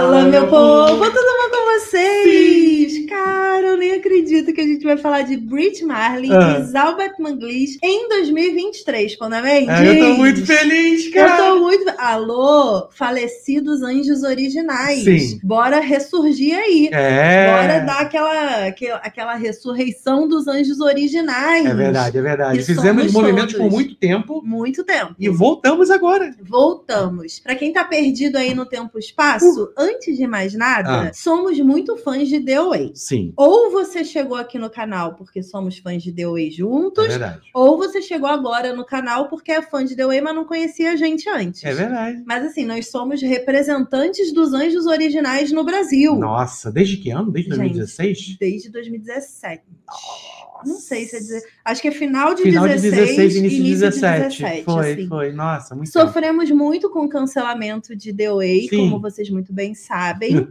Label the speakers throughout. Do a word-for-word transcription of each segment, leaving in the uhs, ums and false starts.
Speaker 1: Fala, meu povo! Tudo bom com vocês? Sim. Cara, eu nem acredito que a gente vai falar de Brit Marlin ah. e Zalbat Manglish em dois mil e vinte e três, quando é bem?
Speaker 2: É, eu tô muito feliz, cara!
Speaker 1: Eu tô muito... Alô, falecidos anjos originais.
Speaker 2: Sim.
Speaker 1: Bora ressurgir aí.
Speaker 2: É.
Speaker 1: Bora dar aquela, aquela, aquela ressurreição dos anjos originais.
Speaker 2: É verdade, é verdade. Fizemos movimentos por muito tempo.
Speaker 1: Muito tempo.
Speaker 2: E voltamos agora.
Speaker 1: Voltamos. Pra quem tá perdido aí no tempo e espaço, uh. antes de mais nada, ah. somos muito fãs de The Way.
Speaker 2: Sim.
Speaker 1: Ou você chegou aqui no canal porque somos fãs de The Way juntos,
Speaker 2: é verdade.
Speaker 1: Ou você chegou agora no canal porque é fã de The Way, mas não conhecia a gente antes.
Speaker 2: É verdade.
Speaker 1: Mas assim, nós somos representantes dos anjos originais no Brasil.
Speaker 2: Nossa, desde que ano? Desde dois mil e dezesseis?
Speaker 1: Gente, desde dois mil e dezessete. Nossa. Não sei se é dizer. Acho que é final de
Speaker 2: final
Speaker 1: dezesseis,
Speaker 2: de dezesseis, início de dezessete.
Speaker 1: De dezessete
Speaker 2: foi,
Speaker 1: assim.
Speaker 2: foi. Nossa, muito
Speaker 1: Sofremos
Speaker 2: tempo.
Speaker 1: muito com o cancelamento de The Way,
Speaker 2: Sim.
Speaker 1: como vocês muito bem sabem.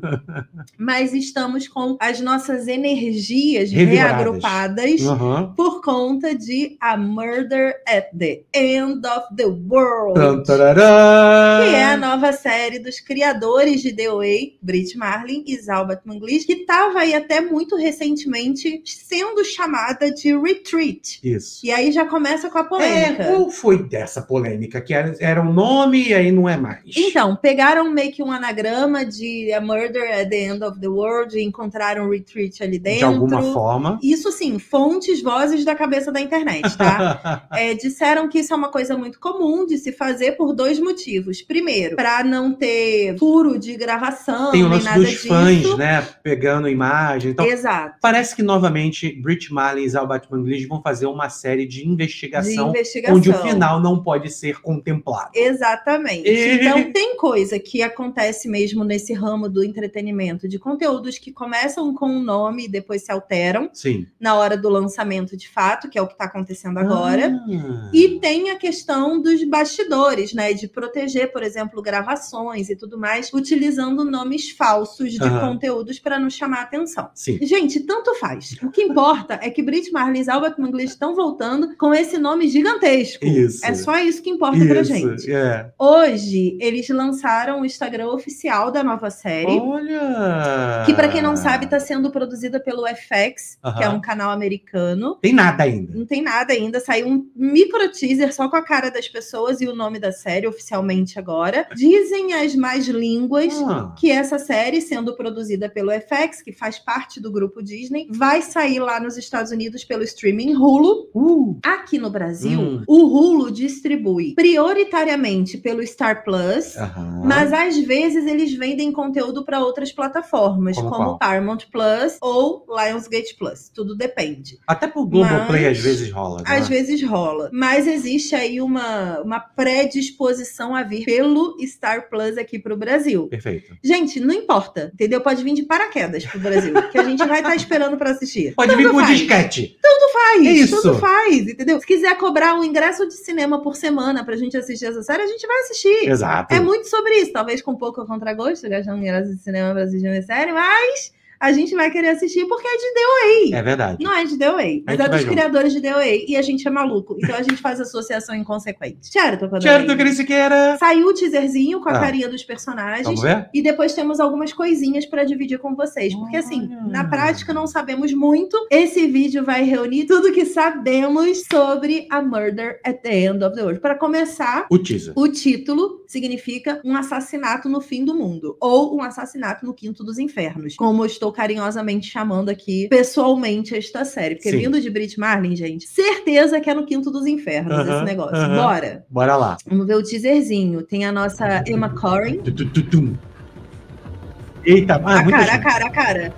Speaker 1: Mas estamos com as nossas energias reagrupadas
Speaker 2: uhum.
Speaker 1: por conta de A Murder at the End of the World.
Speaker 2: Tantarará.
Speaker 1: Que é a nova série dos criadores de The Way, Brit Marlin e Zalbat Manglish, que estava aí até muito recentemente sendo chamada de Retreat.
Speaker 2: Isso.
Speaker 1: E aí já começa com a polêmica.
Speaker 2: É, qual foi dessa polêmica? Que era, era um nome e aí não é mais.
Speaker 1: Então, pegaram meio que um anagrama de A Murder at the End of the World e encontraram Retreat ali dentro.
Speaker 2: De alguma forma.
Speaker 1: Isso sim, fontes, vozes da cabeça da internet, tá? é, disseram que isso é uma coisa muito comum de se fazer por dois motivos. Primeiro, para não ter furo de gravação,
Speaker 2: tem o
Speaker 1: nem
Speaker 2: lance
Speaker 1: nada
Speaker 2: dos
Speaker 1: disso.
Speaker 2: fãs, né? Pegando imagem. Então,
Speaker 1: exato.
Speaker 2: Parece que novamente Brit Marlin e Zalbat Manglish vão fazer uma série de investigação,
Speaker 1: de investigação,
Speaker 2: onde o final não pode ser contemplado.
Speaker 1: Exatamente.
Speaker 2: E...
Speaker 1: Então, tem coisa que acontece mesmo nesse ramo do entretenimento, de conteúdos que começam com um nome e depois se alteram.
Speaker 2: Sim.
Speaker 1: Na hora do lançamento de fato, que é o que está acontecendo agora.
Speaker 2: Ah.
Speaker 1: E tem a questão dos bastidores, né? De proteger, por exemplo, gravações e tudo mais, utilizando nomes falsos de
Speaker 2: ah.
Speaker 1: conteúdos para não chamar atenção.
Speaker 2: Sim.
Speaker 1: Gente, tanto faz. O que importa é que Brit Marlin e Zalbat Manglish estão voltando com esse nome gigantesco.
Speaker 2: Isso.
Speaker 1: É só isso que importa
Speaker 2: isso.
Speaker 1: pra gente.
Speaker 2: Yeah.
Speaker 1: Hoje, eles lançaram o Instagram oficial da nova série.
Speaker 2: Olha!
Speaker 1: Que, pra quem não sabe, tá sendo produzida pelo F X,
Speaker 2: uh-huh.
Speaker 1: que é um canal americano.
Speaker 2: Tem nada ainda.
Speaker 1: Não tem nada ainda. Saiu um micro teaser só com a cara das pessoas e o nome da série oficialmente agora. Dizem as más línguas
Speaker 2: ah.
Speaker 1: que essa série, sendo produzida pelo F X, que faz parte do grupo Disney, vai sair lá nos Estados Unidos pelo streaming Hulu.
Speaker 2: Uh.
Speaker 1: Aqui no Brasil,
Speaker 2: hum.
Speaker 1: o Hulu distribui prioritariamente pelo Star Plus,
Speaker 2: uh-huh.
Speaker 1: mas às vezes eles vendem conteúdo para outras plataformas,
Speaker 2: como,
Speaker 1: como Paramount Plus ou Lionsgate Plus. Tudo depende.
Speaker 2: Até pro Globoplay às vezes rola.
Speaker 1: Às
Speaker 2: né?
Speaker 1: vezes rola. Mas existe aí uma, uma predisposição a vir pelo Star Plus aqui pro Brasil.
Speaker 2: Perfeito.
Speaker 1: Gente, não importa, entendeu? Pode vir de paraquedas pro Brasil, que a gente vai estar esperando para assistir.
Speaker 2: Pode
Speaker 1: Tanto
Speaker 2: vir com
Speaker 1: faz.
Speaker 2: disquete.
Speaker 1: Tanto faz.
Speaker 2: É isso.
Speaker 1: Tanto faz, entendeu? Se quiser cobrar um ingresso de cinema por semana pra gente assistir essa série, a gente vai assistir.
Speaker 2: Exato.
Speaker 1: É muito sobre isso. Talvez com pouco a contragosto, gastando um ingresso de cinema pra assistir uma série, mas a gente vai querer assistir porque é de The Way.
Speaker 2: É verdade.
Speaker 1: Não é de The Way, mas é dos criadores de The Way. E a gente é maluco. Então a gente faz associação inconsequente. Certo,
Speaker 2: Certo, Cris Siqueira.
Speaker 1: Saiu o teaserzinho com a
Speaker 2: ah.
Speaker 1: carinha dos personagens.
Speaker 2: Vamos ver?
Speaker 1: E depois temos algumas coisinhas pra dividir com vocês. Porque assim, na prática não sabemos muito. Esse vídeo vai reunir tudo que sabemos sobre A Murder at the End of the World. Para começar,
Speaker 2: o teaser.
Speaker 1: O título significa um assassinato no fim do mundo. Ou um assassinato no quinto dos infernos. Como eu estou carinhosamente chamando aqui pessoalmente esta série. Porque
Speaker 2: Sim.
Speaker 1: vindo de Brit Marlin, gente, certeza que é no quinto dos infernos uh-huh, esse negócio. Uh-huh. Bora?
Speaker 2: Bora lá.
Speaker 1: Vamos ver o teaserzinho. Tem a nossa Emma Corrin.
Speaker 2: Eita, ah,
Speaker 1: a cara, a cara, a cara.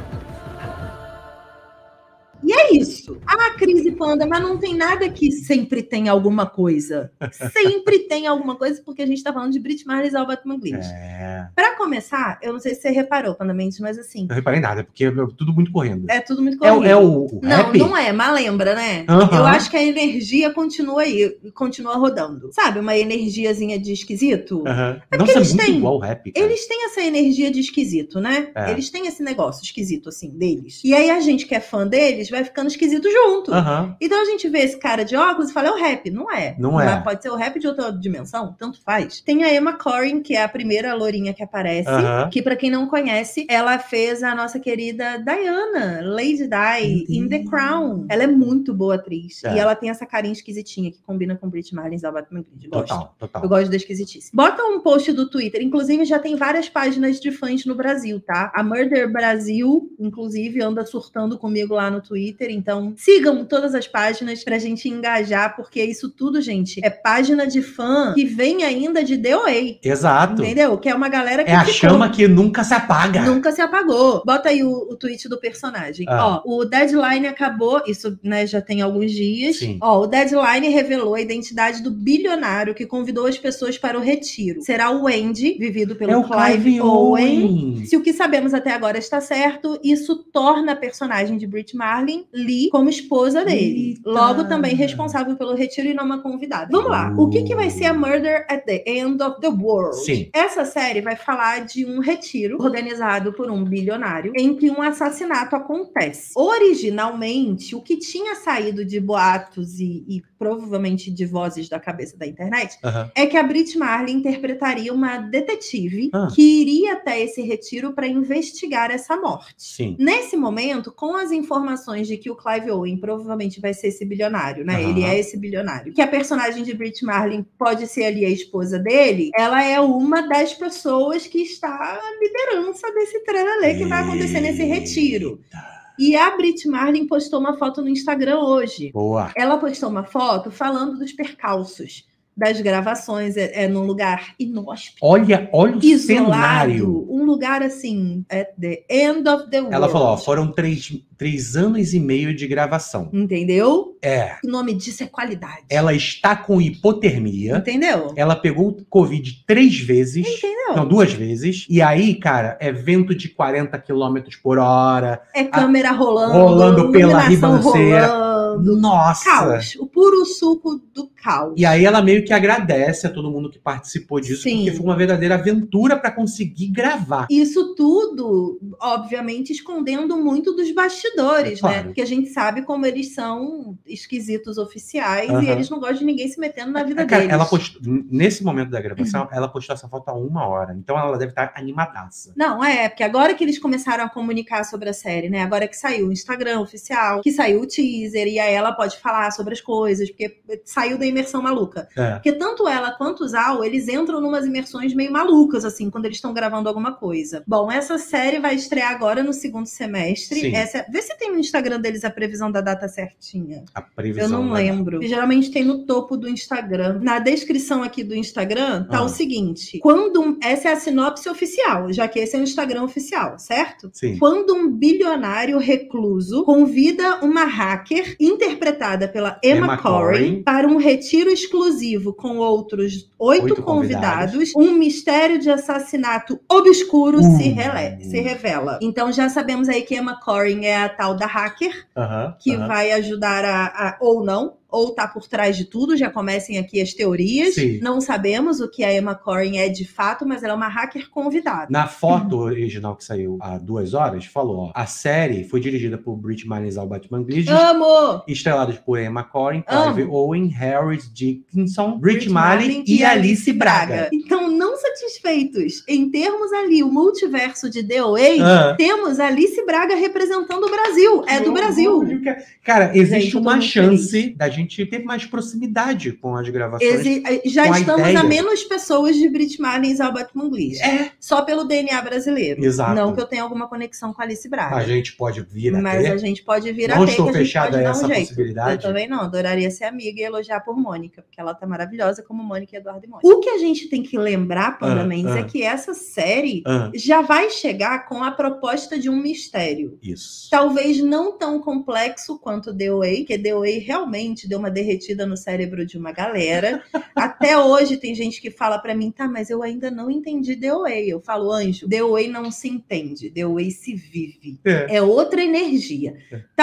Speaker 1: E é isso. Ah, Cris e Panda, mas não tem nada que sempre tem alguma coisa. Sempre tem alguma coisa, porque a gente tá falando de Brit Marlin e Zalbat Manglish.
Speaker 2: É.
Speaker 1: Pra começar, eu não sei se você reparou, Panda Mendes, mas assim...
Speaker 2: Não reparei nada, porque é tudo muito correndo.
Speaker 1: É tudo muito correndo.
Speaker 2: É, é o, o
Speaker 1: Não,
Speaker 2: rap?
Speaker 1: não é, mas lembra, né?
Speaker 2: Uhum.
Speaker 1: Eu acho que a energia continua aí, continua rodando. Sabe, uma energiazinha de esquisito?
Speaker 2: Uhum.
Speaker 1: É
Speaker 2: Nossa,
Speaker 1: eles
Speaker 2: é muito
Speaker 1: têm,
Speaker 2: igual o rap, cara.
Speaker 1: Eles têm essa energia de esquisito, né?
Speaker 2: É.
Speaker 1: Eles têm esse negócio esquisito, assim, deles. E aí a gente que é fã deles vai ficando esquisito junto.
Speaker 2: Uhum.
Speaker 1: Então a gente vê esse cara de óculos e fala, é o rap. Não é.
Speaker 2: Não é.
Speaker 1: Mas pode ser o rap de outra dimensão, tanto faz. Tem a Emma Corrin, que é a primeira lourinha que aparece. conhece,
Speaker 2: Aham.
Speaker 1: que pra quem não conhece, ela fez a nossa querida Diana, Lady Di, in The Crown. Ela é muito boa atriz.
Speaker 2: É.
Speaker 1: E ela tem essa carinha esquisitinha que combina com Brit Marlin e Batman Grid. Gosto.
Speaker 2: Total, total.
Speaker 1: Eu gosto da esquisitice. Bota um post do Twitter. Inclusive, já tem várias páginas de fãs no Brasil, tá? A Murder Brasil, inclusive, anda surtando comigo lá no Twitter. Então, sigam todas as páginas pra gente engajar, porque isso tudo, gente, é página de fã que vem ainda de D O A.
Speaker 2: Exato.
Speaker 1: Entendeu? Que é uma galera que
Speaker 2: É a
Speaker 1: ficou.
Speaker 2: chama que nunca se apaga.
Speaker 1: Nunca se apagou. Bota aí o, o tweet do personagem.
Speaker 2: Ah.
Speaker 1: Ó, o Deadline acabou, isso, né, já tem alguns dias.
Speaker 2: Sim.
Speaker 1: Ó, o Deadline revelou a identidade do bilionário que convidou as pessoas para o retiro. Será o Andy, vivido pelo
Speaker 2: É o
Speaker 1: Clive,
Speaker 2: Clive
Speaker 1: Owen.
Speaker 2: Owen.
Speaker 1: Se o que sabemos até agora está certo, isso torna a personagem de Brit Marlin, Lee, como esposa dele.
Speaker 2: Eita.
Speaker 1: Logo, também responsável pelo retiro e não uma convidada. Vamos lá. O que, que vai ser a Murder at the End of the World?
Speaker 2: Sim.
Speaker 1: Essa série vai falar de um retiro organizado por um bilionário em que um assassinato acontece. Originalmente, o que tinha saído de boatos e, e provavelmente de vozes da cabeça da internet
Speaker 2: Aham.
Speaker 1: é que a Brit Marlin interpretaria uma detetive
Speaker 2: Ah.
Speaker 1: que iria até esse retiro para investigar essa morte.
Speaker 2: Sim.
Speaker 1: Nesse momento, com as informações de que o Clive Owen provavelmente vai ser esse bilionário, né?
Speaker 2: Aham.
Speaker 1: Ele é esse bilionário. Que a personagem de Brit Marlin pode ser ali a esposa dele. Ela é uma das pessoas que está à liderança desse trelelê que vai acontecer nesse retiro. E a Brit Marlin postou uma foto no Instagram hoje.
Speaker 2: Boa.
Speaker 1: Ela postou uma foto falando dos percalços das gravações. É, é num lugar inóspito,
Speaker 2: Olha, olha o cenário.
Speaker 1: isolado, um lugar assim, at the end of the world.
Speaker 2: Ela falou, ó, foram três, três anos e meio de gravação.
Speaker 1: Entendeu?
Speaker 2: É.
Speaker 1: O nome disso é qualidade.
Speaker 2: Ela está com hipotermia.
Speaker 1: Entendeu?
Speaker 2: Ela pegou Covid três vezes.
Speaker 1: Entendeu?
Speaker 2: Não, duas vezes. E aí, cara, é vento de quarenta quilômetros por hora.
Speaker 1: É câmera rolando,
Speaker 2: rolando pela
Speaker 1: iluminação
Speaker 2: ribanceira.
Speaker 1: rolando.
Speaker 2: Nossa!
Speaker 1: Caos. O puro suco do caos.
Speaker 2: E aí ela meio que agradece a todo mundo que participou disso,
Speaker 1: Sim.
Speaker 2: porque foi uma verdadeira aventura para conseguir gravar.
Speaker 1: Isso tudo, obviamente, escondendo muito dos bastidores,
Speaker 2: É claro.
Speaker 1: né? Porque a gente sabe como eles são esquisitos oficiais
Speaker 2: Aham.
Speaker 1: e eles não gostam de ninguém se metendo na vida
Speaker 2: Cara,
Speaker 1: deles.
Speaker 2: ela postou, nesse momento da gravação, ela postou essa foto há uma hora. Então ela deve estar animadaça.
Speaker 1: Não, é, porque agora que eles começaram a comunicar sobre a série, né? Agora que saiu o Instagram oficial, que saiu o teaser, e aí ela pode falar sobre as coisas, porque saiu da imersão maluca.
Speaker 2: É.
Speaker 1: Porque tanto ela quanto o Zal, eles entram numas imersões meio malucas, assim, quando eles estão gravando alguma coisa. Bom, essa série vai estrear agora no segundo semestre.
Speaker 2: Sim.
Speaker 1: Essa, vê se tem no Instagram deles a previsão da data certinha.
Speaker 2: A previsão.
Speaker 1: Eu não
Speaker 2: vai dar.
Speaker 1: lembro. Geralmente tem no topo do Instagram. Na descrição aqui do Instagram tá
Speaker 2: Ah.
Speaker 1: o seguinte: quando um, essa é a sinopse oficial, já que esse é o Instagram oficial, certo?
Speaker 2: Sim.
Speaker 1: Quando um bilionário recluso convida uma hacker interpretada pela Emma,
Speaker 2: Emma
Speaker 1: Corrin
Speaker 2: Corrin
Speaker 1: para um retiro exclusivo com outros oito,
Speaker 2: Oito
Speaker 1: convidados, um mistério de assassinato obscuro
Speaker 2: Uh.
Speaker 1: se, rele- se revela. Então já sabemos aí que Emma Corrin é a tal da hacker
Speaker 2: Aham,
Speaker 1: que
Speaker 2: aham.
Speaker 1: vai ajudar a, a ou não, ou tá por trás de tudo, já comecem aqui as teorias.
Speaker 2: Sim.
Speaker 1: Não sabemos o que a Emma Corrin é de fato, mas ela é uma hacker convidada.
Speaker 2: Na foto original que saiu há duas horas, falou, ó, a série foi dirigida por Brit Marlin e Batman Grid,
Speaker 1: Amo!
Speaker 2: estreladas por Emma Corrin,
Speaker 1: Amo.
Speaker 2: Clive Owen, Harry Dickinson, Brit Marlin e Alice Braga.
Speaker 1: Então, não satisfeitos em termos ali o multiverso de D O A,
Speaker 2: Ah.
Speaker 1: temos Alice Braga representando o Brasil. É do Brasil.
Speaker 2: Cara, existe
Speaker 1: Gente, eu tô
Speaker 2: uma
Speaker 1: muito
Speaker 2: chance
Speaker 1: feliz.
Speaker 2: da gente ter mais proximidade com as gravações.
Speaker 1: Exi- já
Speaker 2: com a
Speaker 1: estamos
Speaker 2: ideia.
Speaker 1: a menos pessoas de Brit Marlin e Albert Manglish.
Speaker 2: É,
Speaker 1: Só pelo D N A brasileiro.
Speaker 2: Exato.
Speaker 1: Não que eu tenha alguma conexão com a Alice Braga.
Speaker 2: a gente pode vir a
Speaker 1: Mas
Speaker 2: ter.
Speaker 1: a gente pode vir a
Speaker 2: Não
Speaker 1: ter,
Speaker 2: estou
Speaker 1: que a gente
Speaker 2: fechado
Speaker 1: pode
Speaker 2: a
Speaker 1: dar
Speaker 2: essa
Speaker 1: um jeito.
Speaker 2: possibilidade.
Speaker 1: Eu também não, adoraria ser amiga e elogiar por Mônica, porque ela tá maravilhosa como Mônica e Eduardo e Mônica. O que a gente tem que lembrar, Panda
Speaker 2: Ah,
Speaker 1: Mendes,
Speaker 2: ah.
Speaker 1: é que essa série
Speaker 2: Ah,
Speaker 1: já vai chegar com a proposta de um mistério.
Speaker 2: isso.
Speaker 1: Talvez não tão complexo quanto The Way, que The Way realmente deu uma derretida no cérebro de uma galera. Até hoje tem gente que fala pra mim, tá, mas eu ainda não entendi The Way. Eu falo, anjo, The Way não se entende, The Way se vive.
Speaker 2: É.
Speaker 1: É outra energia.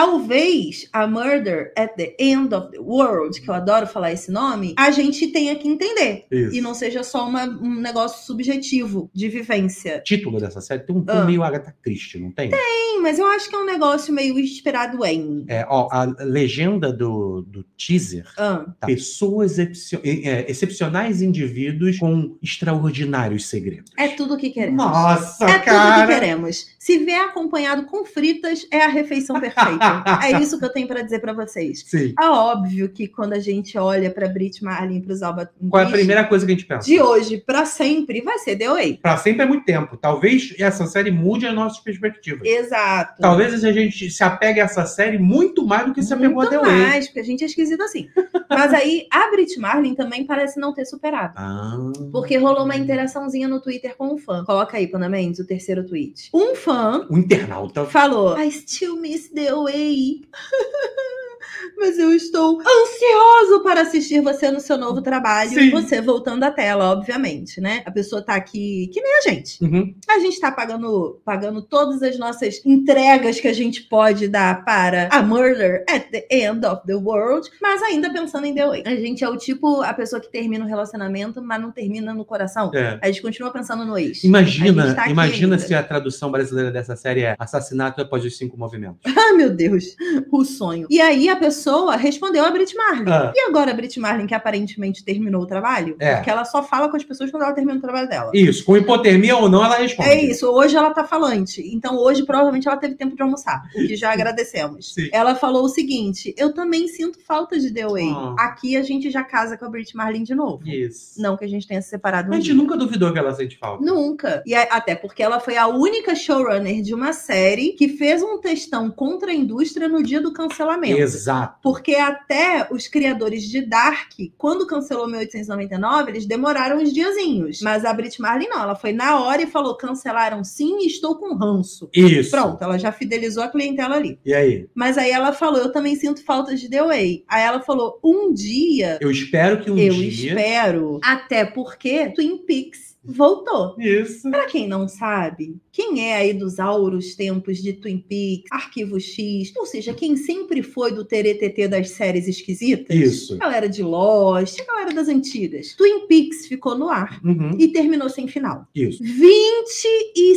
Speaker 1: Talvez a Murder at the End of the World, que eu adoro falar esse nome, a gente tenha que entender.
Speaker 2: Isso.
Speaker 1: E não seja só uma, um um negócio subjetivo de vivência.
Speaker 2: O título dessa série tem um tom
Speaker 1: Ah.
Speaker 2: meio Agatha Christie, não tem?
Speaker 1: Sim, mas eu acho que é um negócio meio inspirado em...
Speaker 2: É, ó, a legenda do, do teaser
Speaker 1: Ah.
Speaker 2: tá. Pessoas excepcio- é, excepcionais indivíduos com extraordinários segredos.
Speaker 1: É tudo o que queremos.
Speaker 2: Nossa,
Speaker 1: é
Speaker 2: cara!
Speaker 1: tudo o que queremos. Se vier acompanhado com fritas, é a refeição perfeita. É isso que eu tenho pra dizer pra vocês.
Speaker 2: Sim.
Speaker 1: É óbvio que quando a gente olha pra Brit Marlin e pros Alba
Speaker 2: Qual é a primeira coisa que a gente pensa?
Speaker 1: de hoje pra sempre, vai ser The Way.
Speaker 2: Pra sempre é muito tempo. Talvez essa série mude as nossas perspectivas.
Speaker 1: Exato.
Speaker 2: Talvez a gente se apegue a essa série muito mais do que se apegou a The
Speaker 1: Muito
Speaker 2: Way.
Speaker 1: mais, porque a gente é esquisito assim. Mas aí, a Brit Marlin também parece não ter superado.
Speaker 2: Ah.
Speaker 1: Porque rolou uma interaçãozinha no Twitter com um fã. Coloca aí, Pana Mendes, o terceiro tweet. Um fã
Speaker 2: O internauta.
Speaker 1: falou: I still miss The Way. Mas eu estou ansioso para assistir você no seu novo trabalho.
Speaker 2: Sim.
Speaker 1: E você voltando à tela, obviamente, né? A pessoa tá aqui, que nem a gente.
Speaker 2: Uhum.
Speaker 1: A gente tá pagando, pagando todas as nossas entregas que a gente pode dar para a Murder at the End of the World, mas ainda pensando em The Way. A gente é o tipo, a pessoa que termina o relacionamento, mas não termina no coração.
Speaker 2: É.
Speaker 1: A gente continua pensando no ex. A
Speaker 2: Imagina,
Speaker 1: gente tá aqui
Speaker 2: imagina
Speaker 1: ainda.
Speaker 2: se a tradução brasileira dessa série é Assassinato após os cinco movimentos.
Speaker 1: Ai, meu Deus, o sonho. E aí a pessoa respondeu a Brit Marlin.
Speaker 2: Ah.
Speaker 1: E agora a Brit Marlin, que aparentemente terminou o trabalho,
Speaker 2: É.
Speaker 1: porque ela só fala com as pessoas quando ela termina o trabalho dela.
Speaker 2: Isso, com hipotermia ou não, ela responde.
Speaker 1: É isso, hoje ela tá falante. Então hoje provavelmente ela teve tempo de almoçar, o que já agradecemos.
Speaker 2: Sim.
Speaker 1: Ela falou o seguinte: eu também sinto falta de The Way.
Speaker 2: Ah.
Speaker 1: Aqui a gente já casa com a Brit Marlin de novo.
Speaker 2: Isso.
Speaker 1: Não que a gente tenha se separado um
Speaker 2: A gente
Speaker 1: dia.
Speaker 2: nunca duvidou que ela sente falta.
Speaker 1: Nunca. E a- até porque ela foi a única showrunner de uma série que fez um textão contra a indústria no dia do cancelamento.
Speaker 2: Exato.
Speaker 1: Porque até os criadores de Dark, quando cancelou mil oitocentos e noventa e nove, eles demoraram uns diazinhos. Mas a Brit Marlin não, ela foi na hora e falou: cancelaram sim e estou com ranço.
Speaker 2: Isso.
Speaker 1: Pronto, ela já fidelizou a clientela ali.
Speaker 2: E aí?
Speaker 1: Mas aí ela falou: eu também sinto falta de The Way. Aí ela falou: um dia,
Speaker 2: Eu espero que um
Speaker 1: eu
Speaker 2: dia...
Speaker 1: espero. Até porque Twin Peaks voltou.
Speaker 2: Isso.
Speaker 1: Pra quem não sabe, quem é aí dos auros tempos de Twin Peaks, Arquivo X, ou seja, quem sempre foi do teretetê das séries esquisitas?
Speaker 2: Isso.
Speaker 1: A galera de Lost, a galera das antigas. Twin Peaks ficou no ar
Speaker 2: Uhum.
Speaker 1: e terminou sem final.
Speaker 2: Isso.
Speaker 1: vinte e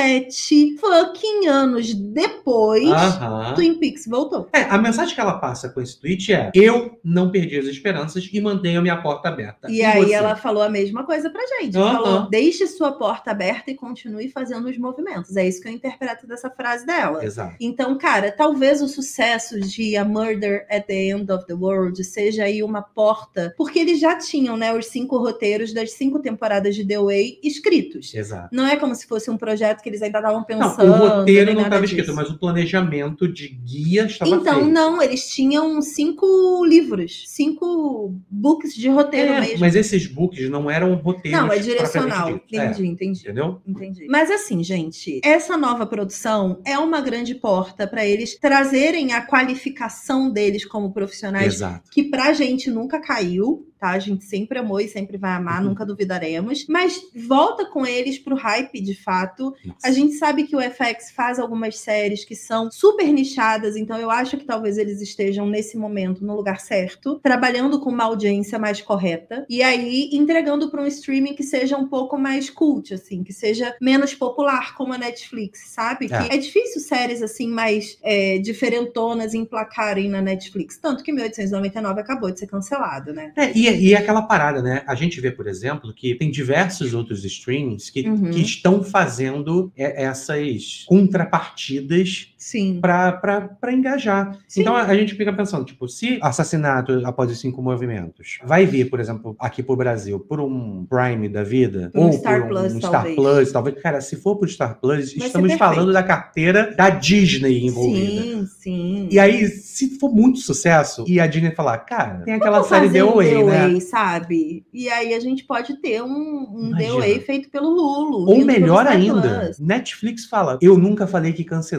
Speaker 1: sete fucking anos depois,
Speaker 2: Aham.
Speaker 1: Twin Peaks voltou.
Speaker 2: É, a mensagem que ela passa com esse tweet é: eu não perdi as esperanças e mantenho a minha porta aberta.
Speaker 1: E aí
Speaker 2: você?
Speaker 1: ela falou a mesma coisa pra gente.
Speaker 2: Aham.
Speaker 1: Falou: deixe sua porta aberta e continue fazendo os movimentos. É isso que eu interpreto dessa frase dela.
Speaker 2: Exato.
Speaker 1: Então, cara, talvez o sucesso de A Murder at the End of the World seja aí uma porta, porque eles já tinham, né, os cinco roteiros das cinco temporadas de The Way escritos.
Speaker 2: Exato.
Speaker 1: Não é como se fosse um projeto que eles ainda estavam
Speaker 2: Não,
Speaker 1: pensando.
Speaker 2: o roteiro
Speaker 1: nem
Speaker 2: não
Speaker 1: nada
Speaker 2: estava escrito,
Speaker 1: disso.
Speaker 2: mas o planejamento de guia estava
Speaker 1: Então,
Speaker 2: feito.
Speaker 1: não, eles tinham cinco livros, cinco books de roteiro
Speaker 2: É,
Speaker 1: mesmo.
Speaker 2: mas esses books não eram roteiros.
Speaker 1: Não, é direcional.
Speaker 2: propriamente ditos.
Speaker 1: Entendi,
Speaker 2: É,
Speaker 1: entendi.
Speaker 2: entendeu?
Speaker 1: Entendi. Mas assim, gente, essa nova produção é uma grande porta para eles trazerem a qualificação deles como profissionais,
Speaker 2: Exato.
Speaker 1: que pra gente nunca caiu, tá? A gente sempre amou e sempre vai amar,
Speaker 2: Uhum.
Speaker 1: nunca duvidaremos. Mas volta com eles pro hype, de fato.
Speaker 2: Nossa.
Speaker 1: A gente sabe que o F X faz algumas séries que são super nichadas, então eu acho que talvez eles estejam nesse momento no lugar certo, trabalhando com uma audiência mais correta e aí entregando para um streaming que seja um pouco mais cult, assim, que seja menos popular, como a Netflix, sabe?
Speaker 2: É.
Speaker 1: Que é difícil séries assim mais é, diferentonas emplacarem na Netflix, tanto que mil oitocentos e noventa e nove acabou de ser cancelado, né?
Speaker 2: É, e, e é aquela parada, né? A gente vê, por exemplo, que tem diversos outros streamings que,
Speaker 1: Uhum.
Speaker 2: que estão fazendo é, essas contrapartidas
Speaker 1: Sim.
Speaker 2: para engajar.
Speaker 1: Sim.
Speaker 2: Então a, a gente fica pensando, tipo, se Assassinato após os cinco movimentos vai vir, por exemplo, aqui pro Brasil, por um Prime da vida,
Speaker 1: Por um
Speaker 2: ou
Speaker 1: Star
Speaker 2: por um,
Speaker 1: Plus,
Speaker 2: um Star
Speaker 1: talvez.
Speaker 2: Plus, talvez. Cara, se for pro Star Plus,
Speaker 1: ser
Speaker 2: estamos
Speaker 1: perfeito.
Speaker 2: falando da carteira da Disney envolvida.
Speaker 1: Sim, sim.
Speaker 2: E aí, se for muito sucesso, e a Disney falar, cara, tem aquela
Speaker 1: Vamos
Speaker 2: série
Speaker 1: fazer
Speaker 2: The
Speaker 1: um
Speaker 2: Way,
Speaker 1: The
Speaker 2: né?
Speaker 1: Way, sabe? E aí a gente pode ter um, um The
Speaker 2: Imagina.
Speaker 1: Way feito pelo Hulu.
Speaker 2: Ou
Speaker 1: vindo pelo
Speaker 2: melhor
Speaker 1: Star
Speaker 2: ainda,
Speaker 1: Plus.
Speaker 2: Netflix fala, eu nunca falei que cancelei, só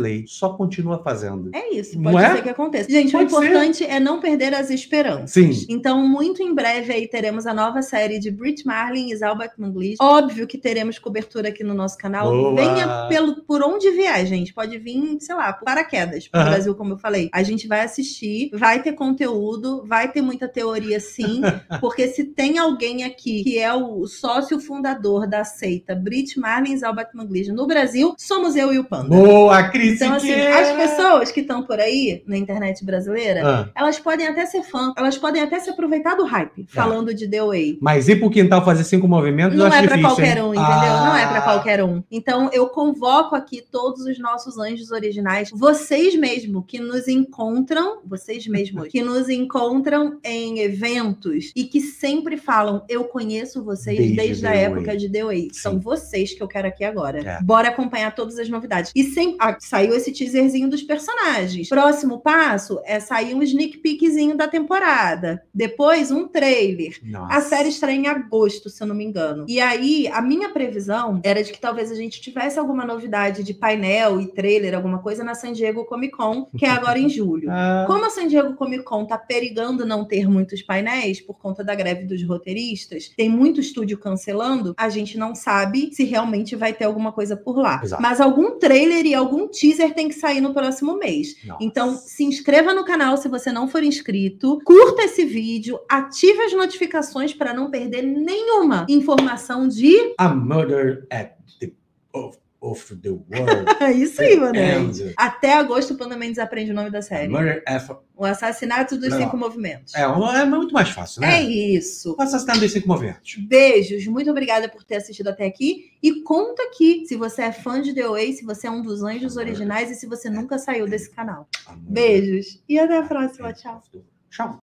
Speaker 2: só continua fazendo.
Speaker 1: É isso,
Speaker 2: Não
Speaker 1: pode
Speaker 2: é?
Speaker 1: ser que aconteça. Gente,
Speaker 2: Pode
Speaker 1: o importante é não perder as esperanças.
Speaker 2: Sim.
Speaker 1: Então, muito em breve aí teremos a nova série de Brit Marlin e Zalbat Manglish. Óbvio que teremos cobertura aqui no nosso canal.
Speaker 2: Boa.
Speaker 1: Venha pelo, por onde vier, gente. Pode vir, sei lá, por paraquedas pro
Speaker 2: Aham.
Speaker 1: Brasil, como eu falei. A gente vai assistir, vai ter conteúdo, vai ter muita teoria sim, porque se tem alguém aqui que é o sócio fundador da seita Brit Marlin e Zalbat Manglish no Brasil, somos eu e o Panda.
Speaker 2: Boa, Cris!
Speaker 1: Então, assim, as pessoas que estão por aí na internet brasileira,
Speaker 2: Ah.
Speaker 1: elas podem até ser fã, elas podem até se aproveitar do hype, falando de The Way.
Speaker 2: Mas ir pro quintal fazer cinco movimentos,
Speaker 1: Não
Speaker 2: eu acho
Speaker 1: é pra
Speaker 2: difícil,
Speaker 1: qualquer
Speaker 2: hein?
Speaker 1: um, entendeu?
Speaker 2: Ah.
Speaker 1: Não é pra qualquer um. Então, eu convoco aqui todos os nossos anjos originais, vocês mesmo que nos encontram, vocês mesmos que nos encontram em eventos e que sempre falam, eu conheço vocês
Speaker 2: Desde
Speaker 1: desde, a
Speaker 2: The
Speaker 1: época
Speaker 2: Way.
Speaker 1: de The Way.
Speaker 2: Sim.
Speaker 1: São vocês que eu quero aqui agora.
Speaker 2: É.
Speaker 1: Bora acompanhar todas as novidades. E sem... ah, saiu esse teaserzinho dos personagens. Próximo passo é sair um sneak peekzinho da temporada. Depois, um trailer.
Speaker 2: Nossa.
Speaker 1: A série estreia em agosto, se eu não me engano. E aí, a minha previsão era de que talvez a gente tivesse alguma novidade de painel e trailer, alguma coisa na San Diego Comic Con, que é agora em julho.
Speaker 2: Ah.
Speaker 1: Como a San Diego Comic Con tá perigando não ter muitos painéis por conta da greve dos roteiristas, tem muito estúdio cancelando, a gente não sabe se realmente vai ter alguma coisa por lá.
Speaker 2: Exato.
Speaker 1: Mas algum trailer e algum teaser tem que sair no próximo mês.
Speaker 2: Nossa.
Speaker 1: Então, se inscreva no canal se você não for inscrito, curta esse vídeo, ative as notificações para não perder nenhuma informação de...
Speaker 2: A Murder at the of, of the World.
Speaker 1: É isso aí, mano.
Speaker 2: Ends.
Speaker 1: Até agosto, o Panda Mendes aprende o nome da
Speaker 2: A
Speaker 1: série.
Speaker 2: Murder at...
Speaker 1: O Assassinato dos
Speaker 2: Não.
Speaker 1: Cinco Movimentos.
Speaker 2: É, é muito mais fácil, né?
Speaker 1: É isso.
Speaker 2: O assassinato dos cinco movimentos.
Speaker 1: Beijos, muito obrigada por ter assistido até aqui. E conta aqui se você é fã de The Way, se você é um dos anjos originais e se você nunca saiu desse canal. Beijos e até a próxima. Tchau.
Speaker 2: Tchau.